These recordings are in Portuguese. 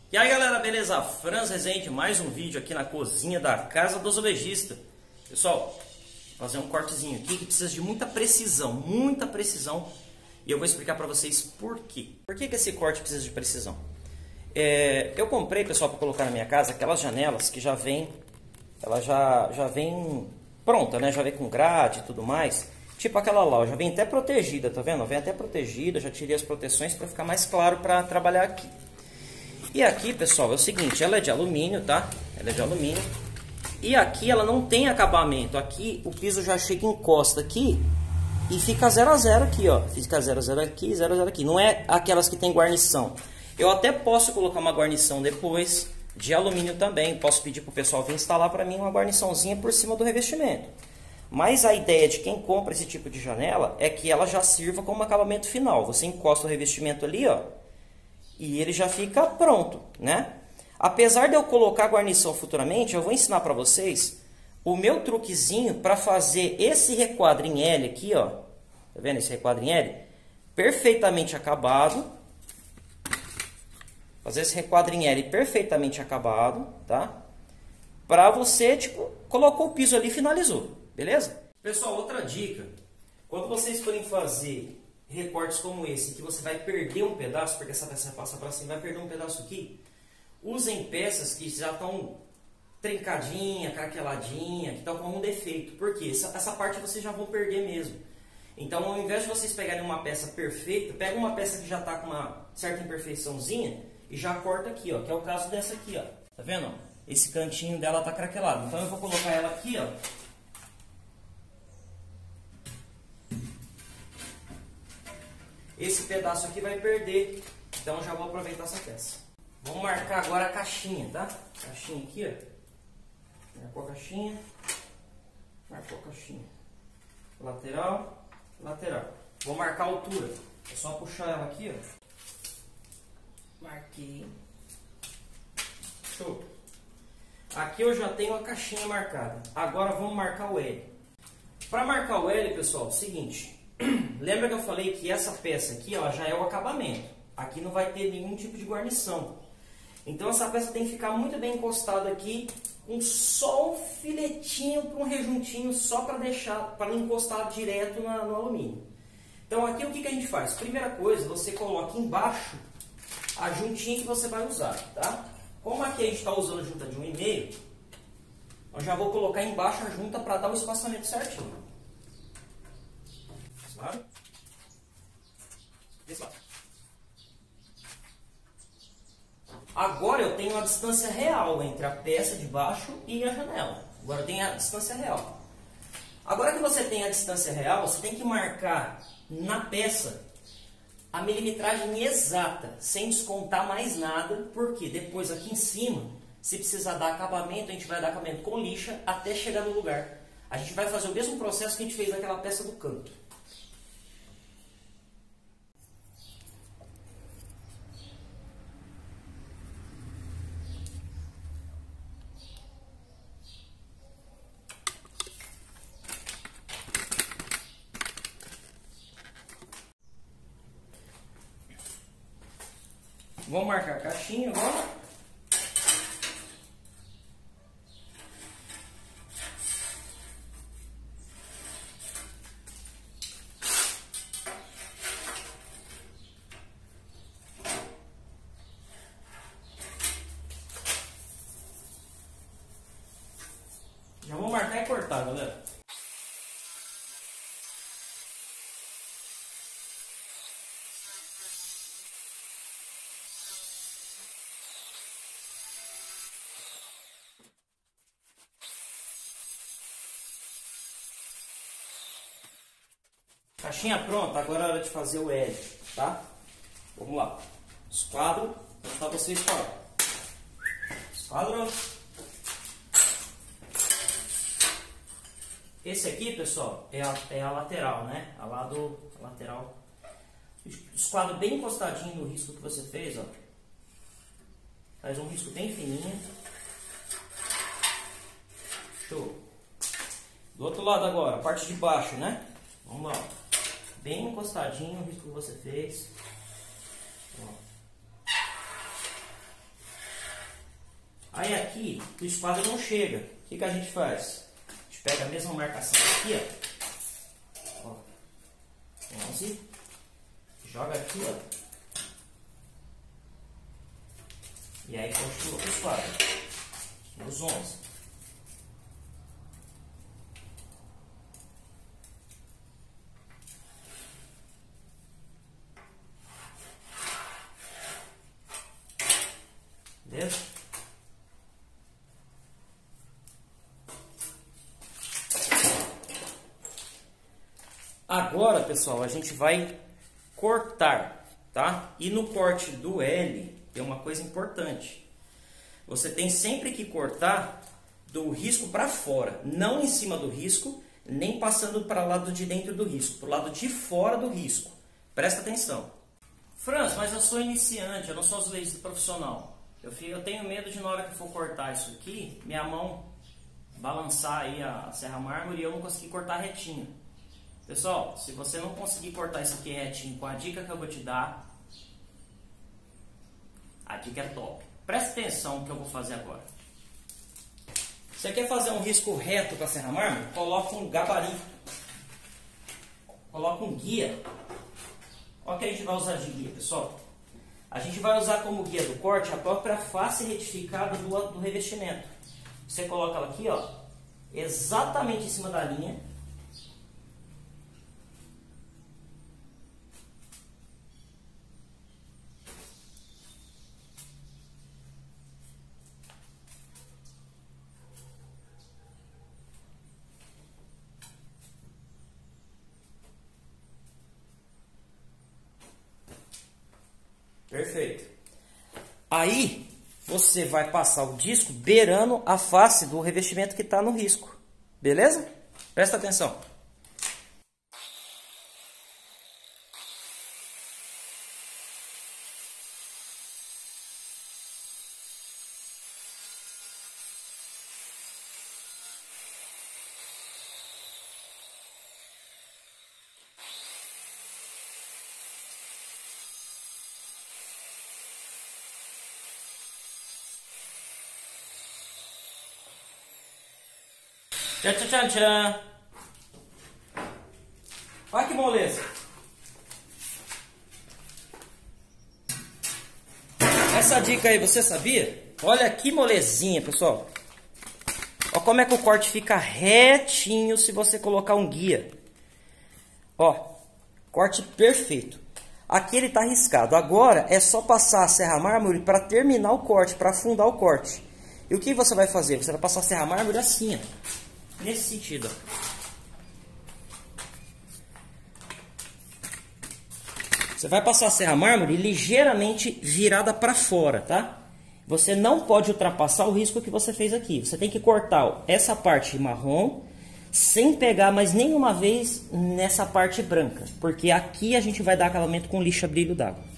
E aí galera, beleza? Franz Rezende, mais um vídeo aqui na cozinha da Casa do Azulejista. Pessoal, vou fazer um cortezinho aqui que precisa de muita precisão, e eu vou explicar para vocês por quê. Por que esse corte precisa de precisão? Eu comprei, pessoal, para colocar na minha casa aquelas janelas que já vem, ela já vem pronta, né? Já vem com grade e tudo mais. Tipo aquela lá, já vem até protegida, tá vendo? Vem até protegida, já tirei as proteções para ficar mais claro para trabalhar aqui. E aqui, pessoal, é o seguinte, ela é de alumínio, tá? Ela é de alumínio. E aqui ela não tem acabamento. Aqui o piso já chega e encosta aqui e fica 0 a 0 aqui, ó. Fica 0 a 0 aqui, 0 a 0 aqui. Não é aquelas que tem guarnição. Eu até posso colocar uma guarnição depois de alumínio também. Posso pedir pro pessoal vir instalar para mim uma guarniçãozinha por cima do revestimento. Mas a ideia de quem compra esse tipo de janela é que ela já sirva como acabamento final. Você encosta o revestimento ali, ó. E ele já fica pronto, né? Apesar de eu colocar guarnição futuramente, eu vou ensinar para vocês o meu truquezinho para fazer esse requadro em L aqui, ó. Tá vendo esse requadro em L? Perfeitamente acabado. Fazer esse requadro em L perfeitamente acabado, tá? Para você, tipo, colocou o piso ali e finalizou, beleza? Pessoal, outra dica. Quando vocês forem fazer recortes como esse, que você vai perder um pedaço, porque essa peça passa para cima, vai perder um pedaço aqui, usem peças que já estão trincadinha, craqueladinha, que estão com um defeito, porque essa parte vocês já vão perder mesmo. Então, ao invés de vocês pegarem uma peça perfeita, pega uma peça que já está com uma certa imperfeiçãozinha e já corta aqui, ó, que é o caso dessa aqui, ó. Tá vendo? Esse cantinho dela está craquelado. Então, eu vou colocar ela aqui, ó. Esse pedaço aqui vai perder, então já vou aproveitar essa peça. Vamos marcar agora a caixinha, tá? Caixinha aqui, ó. Marcou a caixinha. Marcou a caixinha. Lateral, lateral. Vou marcar a altura. É só puxar ela aqui, ó. Marquei. Show. Aqui eu já tenho a caixinha marcada. Agora vamos marcar o L. Para marcar o L, pessoal, é o seguinte. Lembra que eu falei que essa peça aqui, ó, já é o acabamento. Aqui não vai ter nenhum tipo de guarnição. Então essa peça tem que ficar muito bem encostada aqui, com só um filetinho para um rejuntinho, só para deixar, para não encostar direto no alumínio. Então aqui o que a gente faz? Primeira coisa, você coloca embaixo a juntinha que você vai usar, tá? Como aqui a gente está usando junta de 1,5, eu já vou colocar embaixo a junta para dar o espaçamento certinho. Claro? Desse lado. Agora eu tenho a distância real entre a peça de baixo e a janela. Agora eu tenho a distância real. Agora que você tem a distância real, você tem que marcar na peça a milimetragem exata, sem descontar mais nada, porque depois aqui em cima, se precisar dar acabamento, a gente vai dar acabamento com lixa até chegar no lugar. A gente vai fazer o mesmo processo que a gente fez naquela peça do canto. Vamos marcar a caixinha agora. Já vou marcar e cortar, galera. Caixinha pronta, agora é hora de fazer o L, tá? Vamos lá. Esquadro, vou mostrar pra vocês qual é. Esquadro. Esse aqui, pessoal, é a lateral, né? A lateral. Esquadro bem encostadinho no risco que você fez, ó. Faz um risco bem fininho. Show. Do outro lado agora, a parte de baixo, né? Vamos lá. Bem encostadinho o risco que você fez. Ó. vai aqui, o esquadro não chega. O que a gente faz? A gente pega a mesma marcação aqui, ó. 11. Joga aqui, ó. E aí continua com o esquadro. Nos 11. Beleza? Agora, pessoal, a gente vai cortar, tá? E no corte do L tem uma coisa importante. Você tem sempre que cortar do risco para fora, não em cima do risco, nem passando para o lado de dentro do risco, para o lado de fora do risco. Presta atenção. Franz, mas eu sou iniciante, eu não sou azulejo profissional. Eu tenho medo de na hora que eu for cortar isso aqui, minha mão balançar aí a serra mármore e eu não conseguir cortar retinho. Pessoal, se você não conseguir cortar isso aqui retinho com a dica que eu vou te dar, a dica é top. Presta atenção no que eu vou fazer agora. Você quer fazer um risco reto com a serra mármore? Coloca um gabarito. Coloca um guia. Olha o que a gente vai usar de guia, pessoal. A gente vai usar como guia do corte a própria face retificada do revestimento. Você coloca ela aqui, ó, exatamente em cima da linha. Perfeito. Aí você vai passar o disco beirando a face do revestimento que está no risco. Beleza? Presta atenção. Tchan, tchan, tchan, tchan. Olha que moleza. Essa dica aí, você sabia? Olha que molezinha, pessoal. Olha como é que o corte fica retinho se você colocar um guia. Ó, corte perfeito. Aqui ele está riscado. Agora é só passar a serra mármore para terminar o corte, para afundar o corte. E o que você vai fazer? Você vai passar a serra mármore assim, ó. Nesse sentido, ó. Você vai passar a serra mármore ligeiramente virada para fora, tá? Você não pode ultrapassar o risco que você fez aqui. Você tem que cortar, ó, essa parte marrom sem pegar mais nenhuma vez nessa parte branca, porque aqui a gente vai dar acabamento com lixa brilho d'água.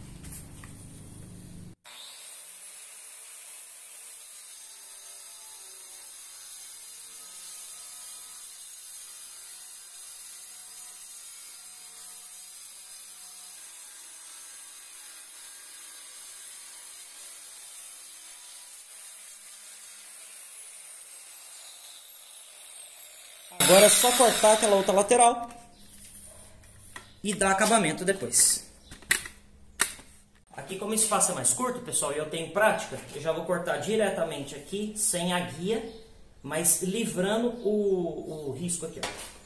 Agora é só cortar aquela outra lateral e dar acabamento depois. Aqui, como o espaço é mais curto, pessoal, e eu tenho prática, eu já vou cortar diretamente aqui, sem a guia, mas livrando o risco aqui, ó.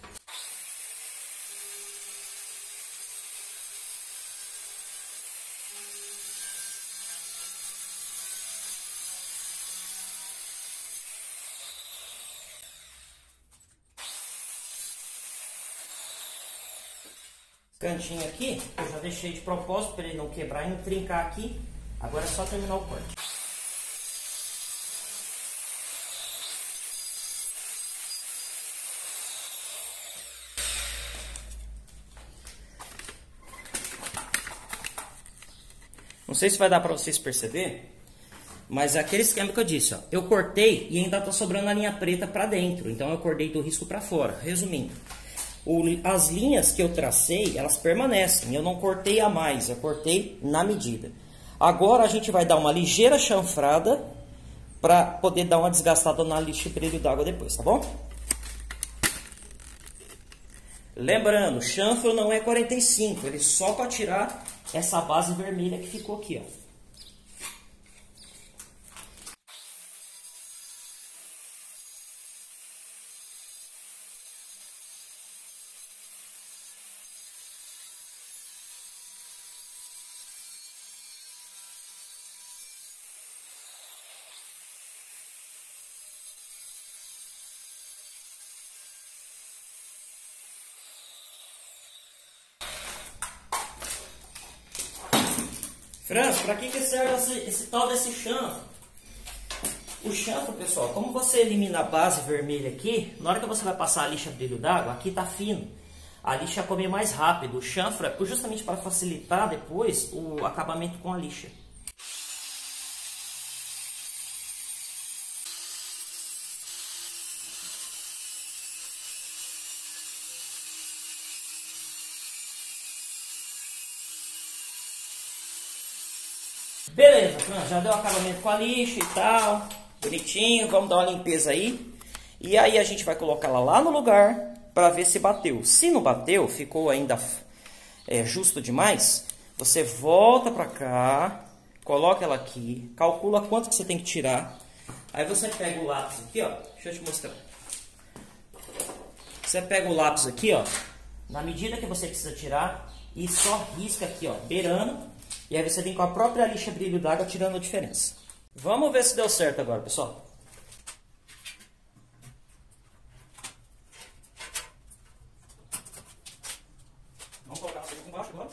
Cantinho aqui, eu já deixei de propósito para ele não quebrar e não trincar aqui. Agora é só terminar o corte. Não sei se vai dar para vocês perceber, mas é aquele esquema que eu disse, ó. Eu cortei e ainda está sobrando a linha preta para dentro, então eu cortei do risco para fora. Resumindo, as linhas que eu tracei, elas permanecem. Eu não cortei a mais, eu cortei na medida. Agora a gente vai dar uma ligeira chanfrada para poder dar uma desgastada na lixa e brilho d'água depois, tá bom? Lembrando, o chanfro não é 45, ele só para tirar essa base vermelha que ficou aqui, ó. Franz, para que serve esse tal desse chanfro? O chanfro, pessoal, como você elimina a base vermelha aqui, na hora que você vai passar a lixa brilho d'água, aqui tá fino. A lixa come mais rápido. O chanfro é justamente para facilitar depois o acabamento com a lixa. Beleza, já deu acabamento com a lixa e tal, bonitinho, vamos dar uma limpeza aí. E aí a gente vai colocar ela lá no lugar para ver se bateu. Se não bateu, ficou ainda justo demais, você volta para cá, coloca ela aqui, calcula quanto que você tem que tirar. Aí você pega o lápis aqui, ó, deixa eu te mostrar. Você pega o lápis aqui, ó, na medida que você precisa tirar e só risca aqui, ó, beirando. E aí você vem com a própria lixa brilho d'água tirando a diferença. Vamos ver se deu certo agora, pessoal. Vamos colocar aqui embaixo agora.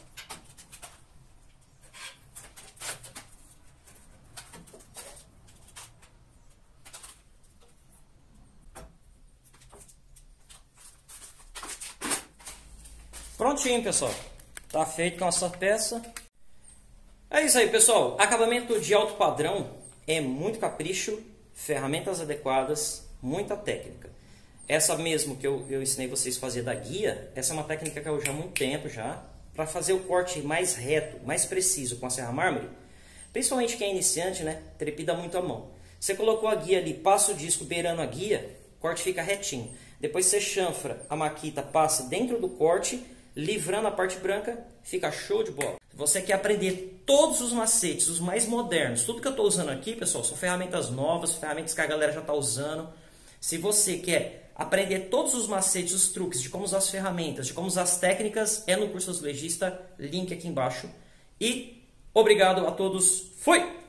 Prontinho, pessoal. Tá feito com essa peça. É isso aí, pessoal. Acabamento de alto padrão é muito capricho, ferramentas adequadas, muita técnica. Essa mesmo que eu ensinei vocês a fazer da guia, essa é uma técnica que eu uso há muito tempo já, para fazer o corte mais reto, mais preciso com a serra mármore. Principalmente quem é iniciante, né? Trepida muito a mão. Você colocou a guia ali, passa o disco beirando a guia, o corte fica retinho. Depois você chanfra, a maquita passa dentro do corte, livrando a parte branca, fica show de bola. Você quer aprender todos os macetes, os mais modernos. Tudo que eu estou usando aqui, pessoal, são ferramentas novas, ferramentas que a galera já está usando. Se você quer aprender todos os macetes, os truques de como usar as ferramentas, de como usar as técnicas, é no curso azulejista, link aqui embaixo. E obrigado a todos, fui!